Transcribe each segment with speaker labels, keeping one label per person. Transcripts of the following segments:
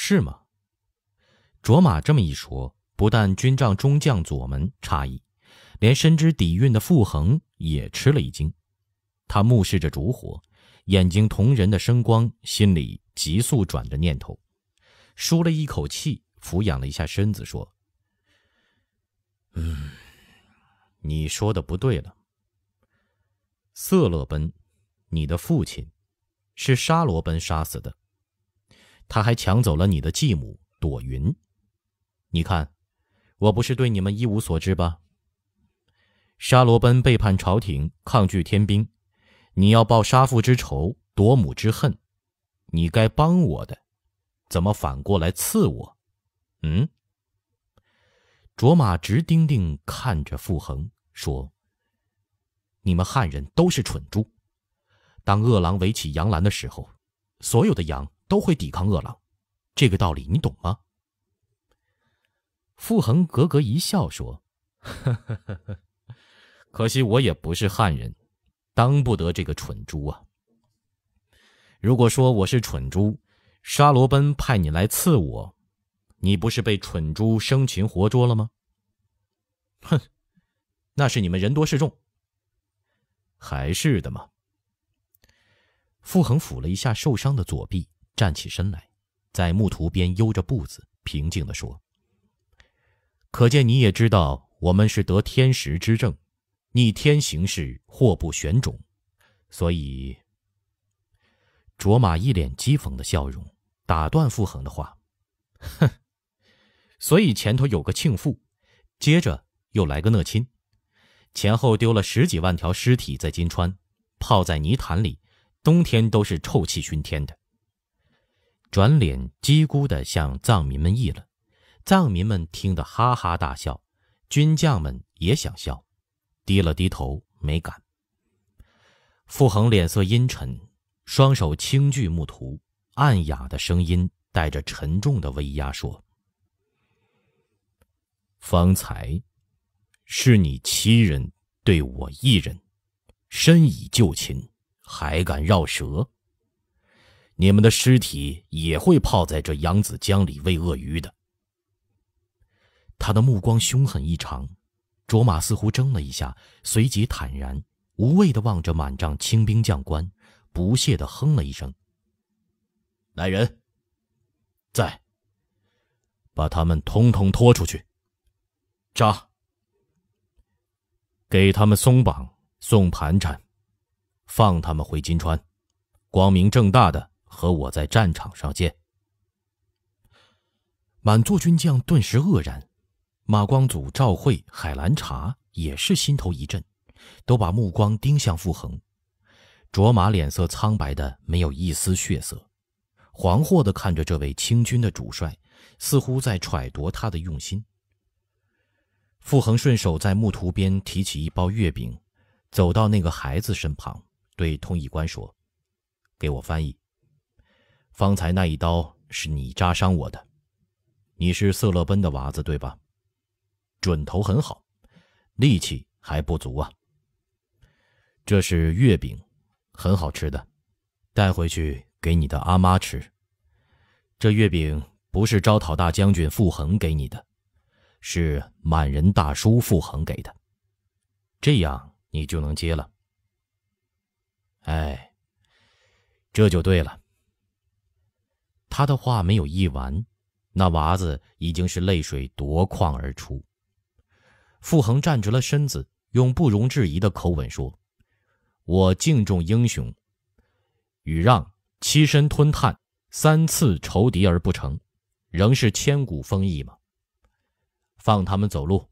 Speaker 1: 是吗？卓玛这么一说，不但军帐中将左门诧异，连深知底蕴的傅恒也吃了一惊。他目视着烛火，眼睛瞳仁的生光，心里急速转着念头，舒了一口气，俯仰了一下身子，说：你说的不对了。色勒奔，你的父亲，是沙罗奔杀死的，他还抢走了你的继母朵云。你看，我不是对你们一无所知吧？沙罗奔背叛朝廷，抗拒天兵，你要报杀父之仇，夺母之恨，你该帮我的，怎么反过来刺我？卓玛直盯盯看着傅恒，说：你们汉人都是蠢猪，当恶狼围起羊栏的时候，所有的羊都会抵抗恶狼，这个道理你懂吗？傅恒咯咯一笑，说：可惜我也不是汉人，当不得这个蠢猪啊。如果说我是蠢猪，沙罗奔派你来刺我，你不是被蠢猪生擒活捉了吗？哼，那是你们人多势众。还是的嘛。傅恒抚了一下受伤的左臂，站起身来，在木图边悠着步子，平静地说：可见你也知道我们是得天时之正，逆天行事，祸不旋踵，所以……卓玛一脸讥讽的笑容打断傅恒的话：哼，所以前头有个庆父，接着又来个讷亲，前后丢了10几万条尸体在金川，泡在泥潭里，冬天都是臭气熏天的。转脸叽咕地向藏民们议了，藏民们听得哈哈大笑，军将们也想笑，低了低头没敢。傅恒脸色阴沉，双手轻锯木图，暗哑的声音带着沉重的威压说：方才是你7人对我1人，深以就擒，还敢绕舌？你们的尸体也会泡在这扬子江里喂鳄鱼的。他的目光凶狠异常，卓玛似乎怔了一下，随即坦然无畏地望着满帐清兵将官，不屑地哼了一声：来人，在，把他们统统拖出去，扎，给他们松绑送盘缠，放他们回金川，光明正大的和我在战场上见。满座军将顿时愕然，马光祖、赵惠、海兰察也是心头一震，都把目光盯向傅恒。卓玛脸色苍白的没有一丝血色，惶惑地看着这位清军的主帅，似乎在揣度他的用心。傅恒顺手在木图边提起一包月饼，走到那个孩子身旁，对通译官说：给我翻译，方才那一刀是你扎伤我的，你是色勒奔的娃子对吧？准头很好，力气还不足啊。这是月饼，很好吃的，带回去给你的阿妈吃。这月饼不是招讨大将军傅恒给你的，是满人大叔傅恒给的，这样你就能接了。哎，这就对了。他的话没有译完，那娃子已经是泪水夺眶而出。傅恒站直了身子，用不容置疑的口吻说：我敬重英雄，与让栖身吞炭，3次仇敌而不成，仍是千古风义吗？放他们走路。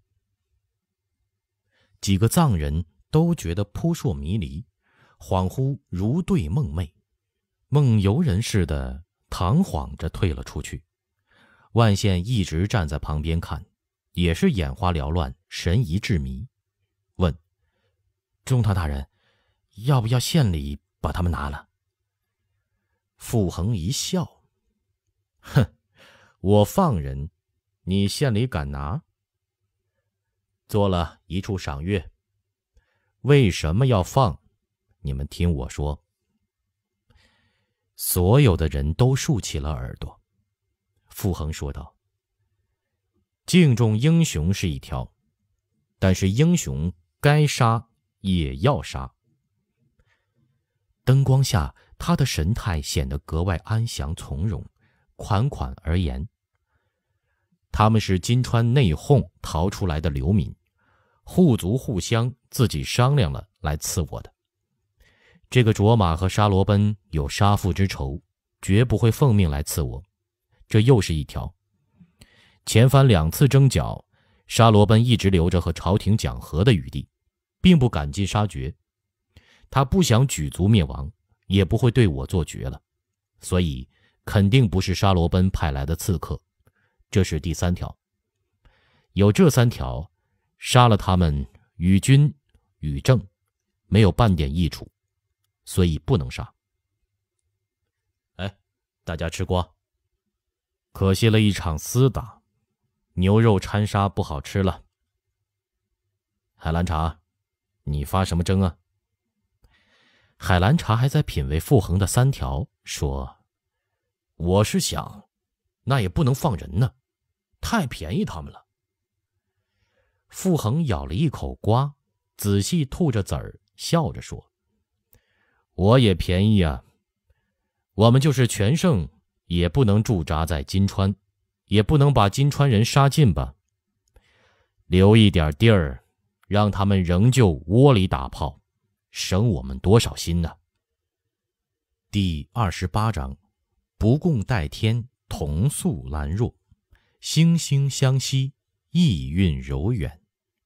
Speaker 1: 几个藏人都觉得扑朔迷离，恍惚如对梦寐，梦游人似的堂晃着退了出去。万县一直站在旁边看，也是眼花缭乱，神疑至迷，问：中堂大人，要不要县里把他们拿了？傅恒一笑：哼，我放人，你县里敢拿？做了一处赏月。为什么要放？你们听我说。所有的人都竖起了耳朵。 傅恒说道。敬重英雄是一条，但是英雄该杀也要杀。灯光下，他的神态显得格外安详从容，款款而言：他们是金川内讧逃出来的流民，户族互相自己商量了来刺我的。这个卓玛和沙罗奔有杀父之仇，绝不会奉命来刺我。这又是一条。前番2次征剿，沙罗奔一直留着和朝廷讲和的余地，并不赶尽杀绝。他不想举族灭亡，也不会对我做绝了，所以肯定不是沙罗奔派来的刺客。这是第3条。有这3条，杀了他们与君与政没有半点益处，所以不能杀。哎，大家吃瓜。可惜了一场厮打，牛肉掺沙不好吃了。海兰察，你发什么争啊？海兰察还在品味傅恒的3条，说：我是想，那也不能放人呢，太便宜他们了。傅恒咬了一口瓜，仔细吐着籽儿，笑着说：我也便宜啊，我们就是全胜，也不能驻扎在金川，也不能把金川人杀尽吧，留一点地儿，让他们仍旧窝里打炮，省我们多少心呢？第28章，不共戴天，同宿兰若，惺惺相惜，意韵柔远。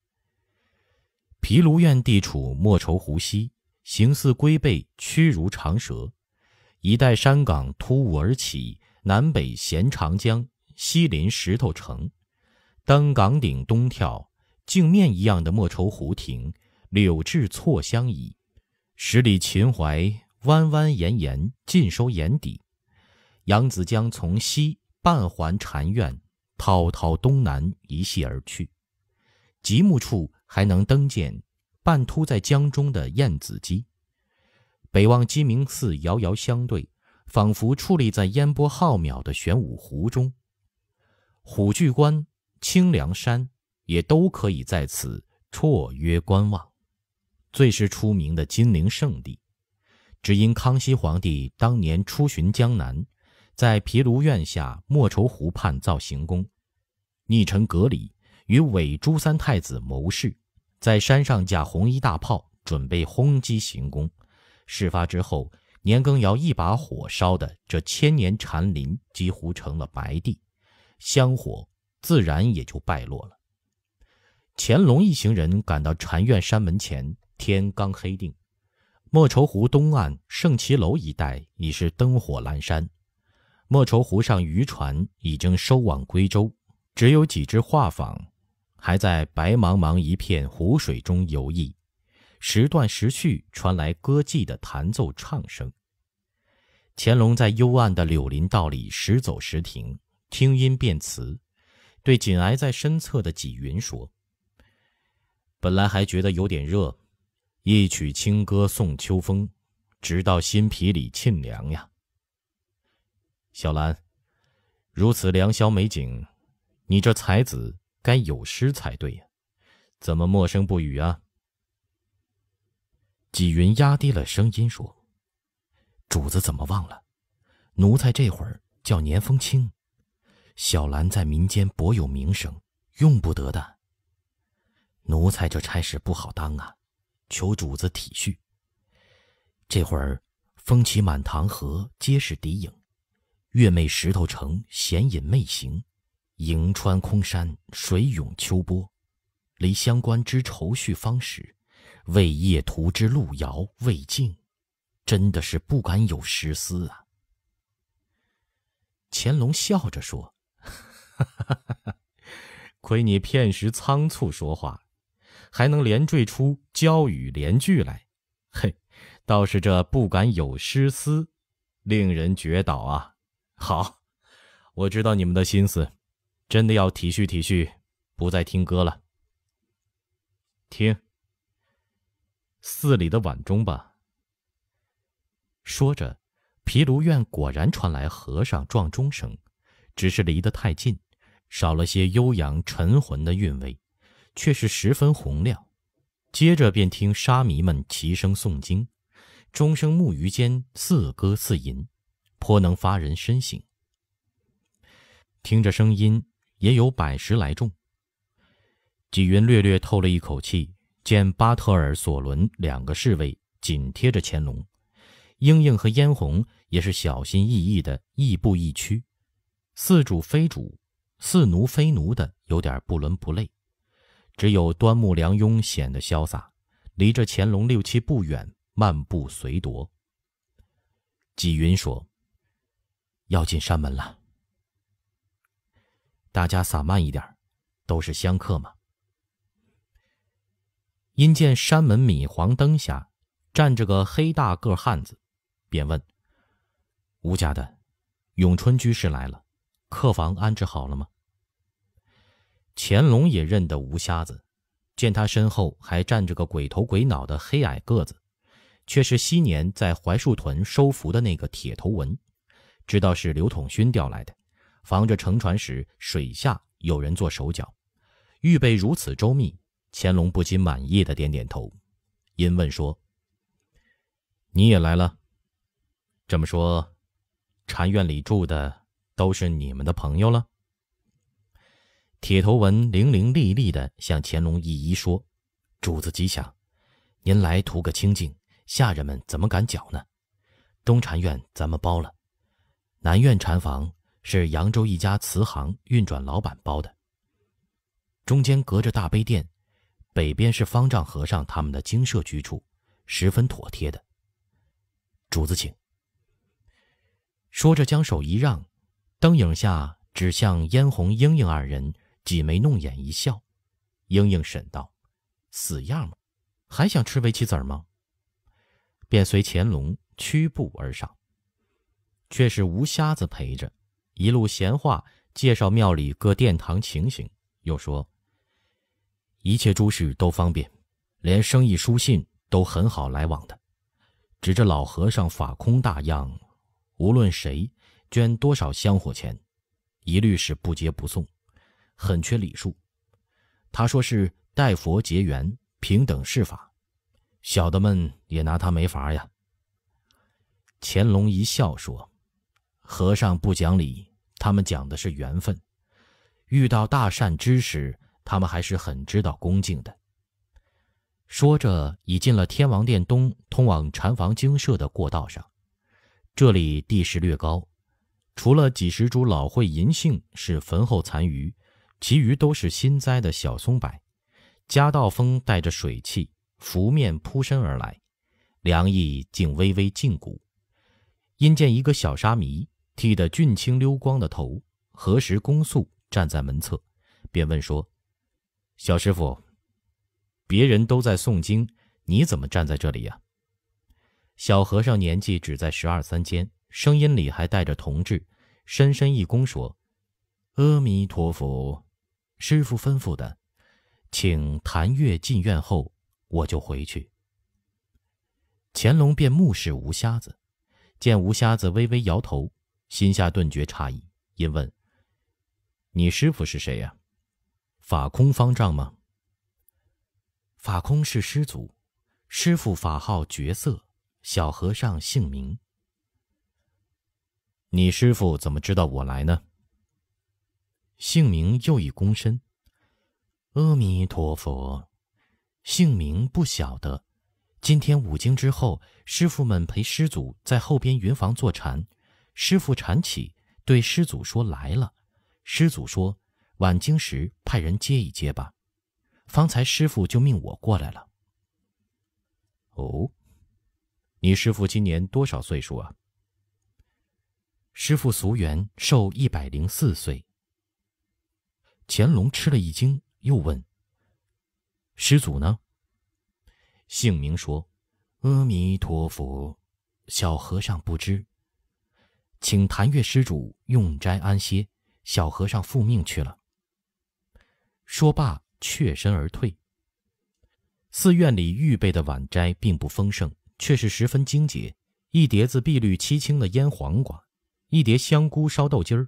Speaker 1: 毗卢院地处莫愁湖西，形似龟背，曲如长蛇，一带山岗突兀而起，南北衔长江，西临石头城。登岗顶东眺，镜面一样的莫愁湖亭，柳枝错相倚，十里秦淮，弯弯延延，尽收眼底。扬子江从西半环禅院，滔滔东南一泻而去。极目处还能登见半凸在江中的燕子矶。北望鸡鸣寺遥遥相对，仿佛矗立在烟波浩渺的玄武湖中。虎踞关、清凉山也都可以在此绰约观望。最是出名的金陵圣地，只因康熙皇帝当年出巡江南，在毗卢院下莫愁湖畔造行宫，逆臣阁里与伪朱三太子谋士，在山上架红衣大炮，准备轰击行宫。事发之后，年羹尧一把火烧的这千年禅林几乎成了白地，香火自然也就败落了。乾隆一行人赶到禅院山门前，天刚黑定，莫愁湖东岸圣骑楼一带已是灯火阑珊，莫愁湖上渔船已经收网归舟，只有几只画舫还在白茫茫一片湖水中游弋，时断时续传来歌妓的弹奏唱声。乾隆在幽暗的柳林道里时走时停，听音辨词，对紧挨在身侧的纪云说：本来还觉得有点热，一曲清歌送秋风，直到心脾里沁凉呀。小兰，如此良宵美景，你这才子该有诗才对呀，怎么默声不语啊？纪云压低了声音说：主子怎么忘了，奴才这会儿叫年风清，小兰在民间颇有名声，用不得的。奴才这差事不好当啊，求主子体恤。这会儿风起满塘河，皆是敌影，月媚石头城，闲隐媚行，迎穿空山，水涌秋波，离乡关之愁绪方始，为夜途之路遥未尽，真的是不敢有诗思啊。乾隆笑着说：亏你片时仓促说话，还能连缀出交语连句来，嘿，倒是这不敢有诗思，令人觉倒啊。好，我知道你们的心思，真的要体恤体恤，不再听歌了。听，寺里的晚钟吧。说着，毗卢院果然传来和尚撞钟声， 只是离得太近，少了些悠扬沉浑的韵味，却是十分洪亮。接着便听沙弥们齐声诵经，钟声木鱼间似歌似吟，颇能发人深省。听着声音也有110来众。纪云略略透了一口气，见巴特尔、索伦2个侍卫紧贴着乾隆，英英和嫣红也是小心翼翼的亦步亦趋，似主非主，似奴非奴的，有点不伦不类。只有端木良庸显得潇洒，离着乾隆6、7步远，漫步随踱。纪云说：“要进山门了，大家撒慢一点，都是香客嘛。”因见山门米黄灯下站着个黑大个汉子，便问：“吴家的永春居士来了，客房安置好了吗？”乾隆也认得吴瞎子，见他身后还站着个鬼头鬼脑的黑矮个子，却是昔年在槐树屯收服的那个铁头文，知道是刘统勋调来的，防着乘船时水下有人做手脚，预备如此周密，乾隆不禁满意的点点头，因问说：“你也来了？这么说，禅院里住的都是你们的朋友了？”铁头文伶伶俐俐地向乾隆一一说：“主子吉祥，您来图个清静，下人们怎么敢搅呢？东禅院咱们包了，南院禅房是扬州一家瓷行运转老板包的，中间隔着大悲殿，北边是方丈和尚他们的精舍居处，十分妥帖的。主子请。”说着将手一让，灯影下指向嫣红、英英2人，挤眉弄眼一笑。英英审道：“死样吗？还想吃围棋子吗？”便随乾隆屈步而上。却是吴瞎子陪着，一路闲话介绍庙里各殿堂情形，又说：“一切诸事都方便，连生意书信都很好来往的。指着老和尚法空大样，无论谁捐多少香火钱，一律是不接不送，很缺礼数。他说是代佛结缘，平等事法，小的们也拿他没法呀。”乾隆一笑说：“和尚不讲理，他们讲的是缘分，遇到大善知识，他们还是很知道恭敬的。”说着已进了天王殿东通往禅房精舍的过道上。这里地势略高，除了几十株老桧银杏是坟后残余，其余都是新栽的小松柏。夹道风带着水汽拂面扑身而来，凉意竟微微禁骨。因见一个小沙弥剃得俊青溜光的头，何时恭肃站在门侧，便问说：“小师傅，别人都在诵经，你怎么站在这里呀？”小和尚年纪只在12、13间，声音里还带着童稚，深深一躬说：“阿弥陀佛，师父吩咐的，请谭月进院后，我就回去。”乾隆便目视吴瞎子，见吴瞎子微微摇头，心下顿觉诧异，因问：“你师父是谁呀？法空方丈吗？”“法空是师祖，师父法号觉色，小和尚姓名。”“你师父怎么知道我来呢？”姓名又一躬身：“阿弥陀佛，姓名不晓得。今天5经之后，师父们陪师祖在后边云房坐禅，师父禅起，对师祖说来了。师祖说晚经时派人接一接吧。方才师父就命我过来了。”“哦，你师父今年多少岁数啊？”“师父俗元寿104岁。”乾隆吃了一惊，又问：“师祖呢？”姓名说：“阿弥陀佛，小和尚不知，请谭月施主用斋安歇，小和尚复命去了。”说罢却身而退。寺院里预备的晚斋并不丰盛，却是十分精洁，一碟子碧绿漆青的腌黄瓜，一碟香菇烧豆筋儿，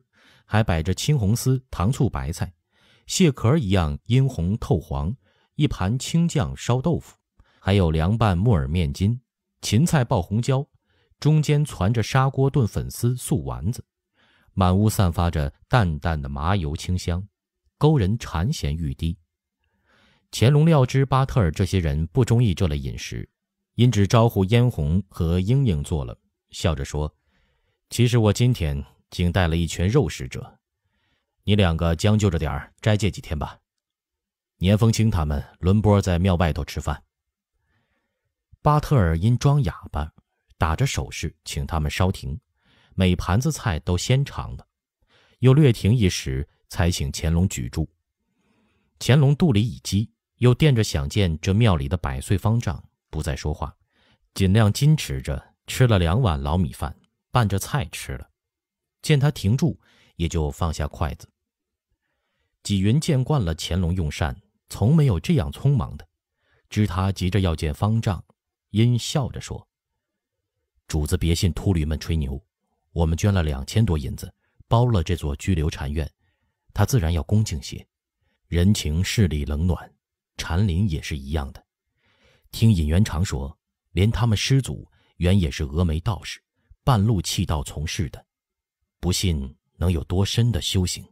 Speaker 1: 还摆着青红丝糖醋白菜，蟹壳一样殷红透黄，一盘青酱烧豆腐，还有凉拌木耳面筋、芹菜爆红椒，中间攒着砂锅炖粉丝素丸子，满屋散发着淡淡的麻油清香，勾人馋涎欲滴。乾隆料知巴特尔这些人不中意这类饮食，因只招呼嫣红和英英做了，笑着说：“其实我今天竟带了一群肉食者，你两个将就着点斋戒几天吧。”年风清他们轮播在庙外头吃饭。巴特尔因装哑巴，打着手势请他们稍停，每盘子菜都先尝了，又略停一时，才请乾隆举箸。乾隆肚里已饥，又惦着想见这庙里的百岁方丈，不再说话，尽量矜持着吃了2碗老米饭，拌着菜吃了。见他停住，也就放下筷子。纪云见惯了乾隆用膳，从没有这样匆忙的，知他急着要见方丈，因笑着说：“主子别信秃驴们吹牛，我们捐了2000多银子，包了这座拘留禅院，他自然要恭敬些。人情势力冷暖，禅林也是一样的。听尹元长说，连他们师祖原也是峨眉道士，半路弃道从事的，不信能有多深的修行。”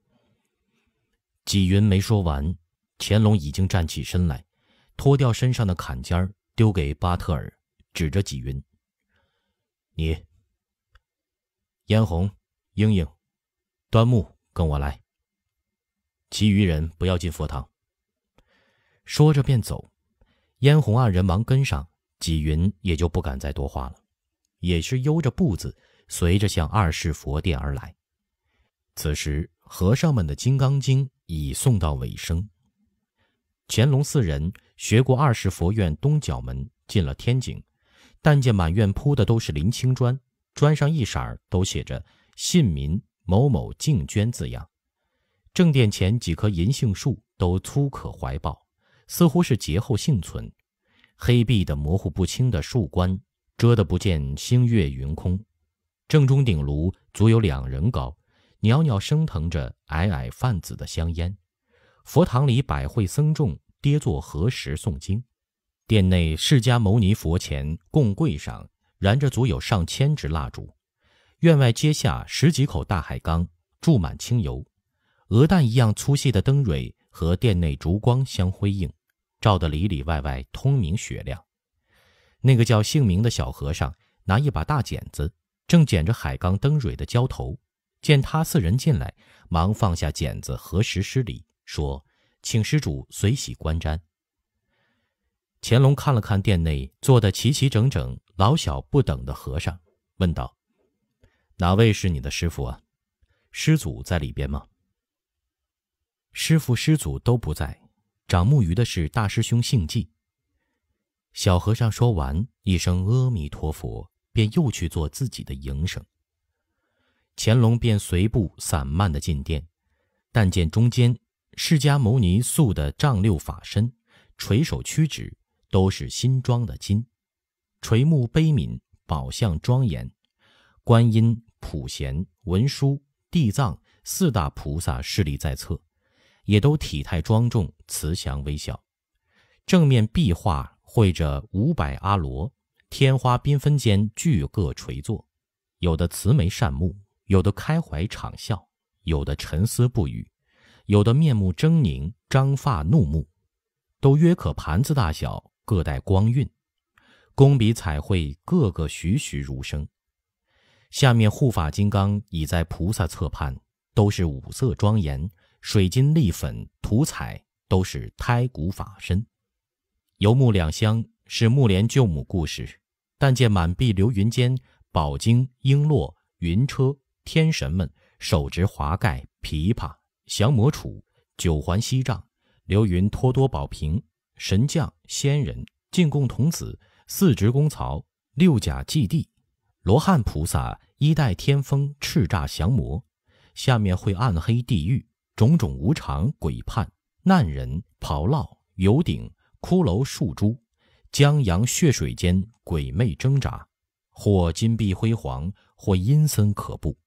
Speaker 1: 纪云没说完，乾隆已经站起身来，脱掉身上的坎肩丢给巴特尔，指着纪云：“你，嫣红、英英、端木跟我来，其余人不要进佛堂。”说着便走，嫣红二人忙跟上，纪云也就不敢再多话了，也是悠着步子随着向二世佛殿而来。此时和尚们的《金刚经》已诵到尾声。乾隆4人学过二世佛院东角门，进了天井，但见满院铺的都是林青砖，砖上一色都写着信民某某敬捐字样。正殿前几棵银杏树都粗可怀抱，似乎是劫后幸存。黑壁的模糊不清的树冠遮得不见星月云空。正中顶炉足有2人高，袅袅升腾着皑皑泛紫的香烟。佛堂里百会僧众跌坐合十诵经。殿内释迦牟尼佛前供柜上燃着足有上千支蜡烛。院外阶下10几口大海缸注满清油，鹅蛋一样粗细的灯蕊和殿内烛光相辉映，照得里里外外通明雪亮。那个叫姓名的小和尚拿一把大剪子，正剪着海缸灯蕊的浇头，见他4人进来，忙放下剪子合十施礼，说：“请施主随喜观瞻。”乾隆看了看殿内坐得齐齐整整、老小不等的和尚，问道：“哪位是你的师父啊？师祖在里边吗？”“师父师祖都不在，掌木鱼的是大师兄姓纪。”小和尚说完，一声阿弥陀佛，便又去做自己的营生。乾隆便随步散漫地进殿，但见中间释迦牟尼塑的丈六法身，垂手屈指，都是新装的金，垂目悲悯，宝相庄严。观音、普贤、文殊、地藏4大菩萨势力在侧，也都体态庄重，慈祥微笑。正面壁画绘着500阿罗，天花缤纷间俱各垂坐，有的慈眉善目，有的开怀敞笑，有的沉思不语，有的面目狰狞，张发怒目，都约可盘子大小，各带光晕。工笔彩绘，个个栩栩如生。下面护法金刚已在菩萨侧畔，都是五色庄严，水晶粒粉涂彩，都是胎骨法身。游目两厢是木莲救母故事，但见满壁流云间，宝经、璎珞、云车、天神们手执华盖、琵琶、降魔杵、九环锡杖，流云托多宝瓶，神将、仙人、进贡童子、4职公曹、6甲祭地，罗汉菩萨衣带天风，叱咤降魔。下面会暗黑地狱，种种无常鬼判，难人、炮烙、油顶、骷髅树珠，江洋血水间鬼魅挣扎，或金碧辉煌，或阴森可怖，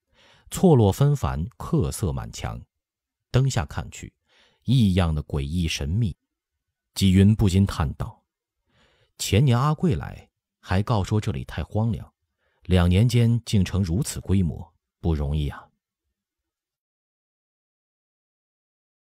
Speaker 1: 错落纷繁，客色满墙。灯下看去，异样的诡异神秘。纪云不禁叹道：前年阿贵来，还告说这里太荒凉，2年间竟成如此规模，不容易啊。